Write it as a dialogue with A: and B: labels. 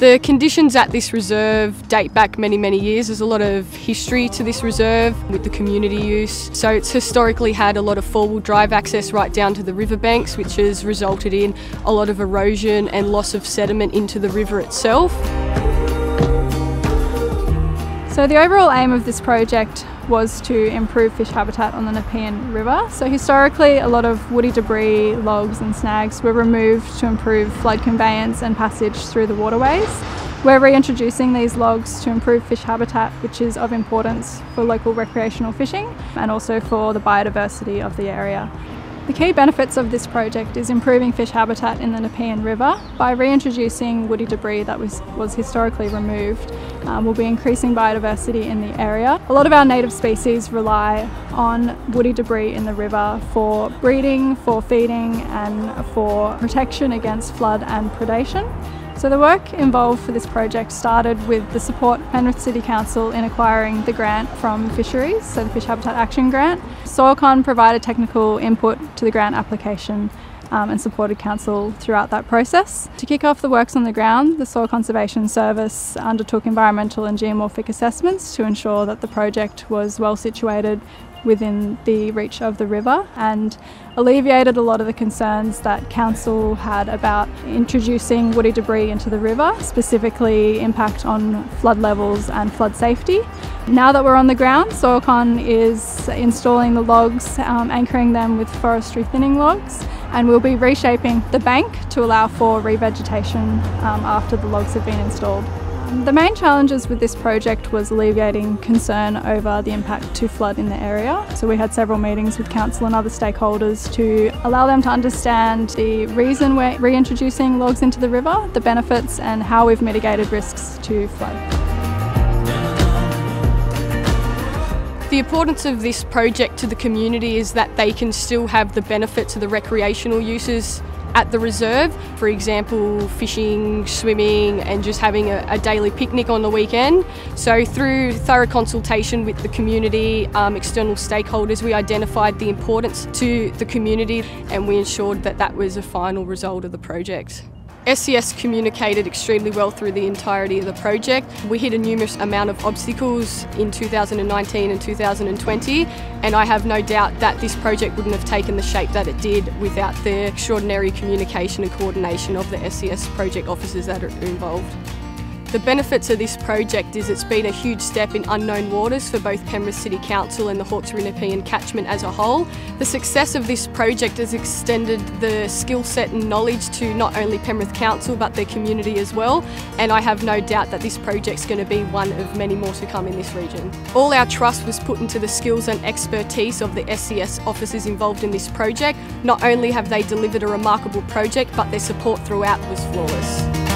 A: The conditions at this reserve date back many, many years. There's a lot of history to this reserve with the community use. So it's historically had a lot of four-wheel drive access right down to the riverbanks, which has resulted in a lot of erosion and loss of sediment into the river itself.
B: So the overall aim of this project was to improve fish habitat on the Nepean River. So historically, a lot of woody debris, logs and snags were removed to improve flood conveyance and passage through the waterways. We're reintroducing these logs to improve fish habitat, which is of importance for local recreational fishing and also for the biodiversity of the area. The key benefits of this project is improving fish habitat in the Nepean River. By reintroducing woody debris that was historically removed, we'll be increasing biodiversity in the area. A lot of our native species rely on woody debris in the river for breeding, for feeding and for protection against flood and predation. So the work involved for this project started with the support of Penrith City Council in acquiring the grant from Fisheries, so the Fisheries Habitat Action Grant. SoilCon provided technical input to the grant application and supported Council throughout that process. To kick off the works on the ground, the Soil Conservation Service undertook environmental and geomorphic assessments to ensure that the project was well situated within the reach of the river and alleviated a lot of the concerns that Council had about introducing woody debris into the river, specifically impact on flood levels and flood safety. Now that we're on the ground, SoilCon is installing the logs, anchoring them with forestry thinning logs, and we'll be reshaping the bank to allow for revegetation after the logs have been installed. The main challenges with this project was alleviating concern over the impact to flood in the area. So we had several meetings with Council and other stakeholders to allow them to understand the reason we're reintroducing logs into the river, the benefits and how we've mitigated risks to flood.
A: The importance of this project to the community is that they can still have the benefits of the recreational uses at the reserve. For example, fishing, swimming and just having a daily picnic on the weekend. So through thorough consultation with the community, external stakeholders, we identified the importance to the community and we ensured that that was a final result of the project. SCS communicated extremely well through the entirety of the project. We hit a numerous amount of obstacles in 2019 and 2020, and I have no doubt that this project wouldn't have taken the shape that it did without the extraordinary communication and coordination of the SCS project officers that are involved. The benefits of this project is it's been a huge step in unknown waters for both Penrith City Council and the Hawkesbury Nepean catchment as a whole. The success of this project has extended the skill set and knowledge to not only Penrith Council but their community as well, and I have no doubt that this project's going to be one of many more to come in this region. All our trust was put into the skills and expertise of the SCS officers involved in this project. Not only have they delivered a remarkable project, but their support throughout was flawless.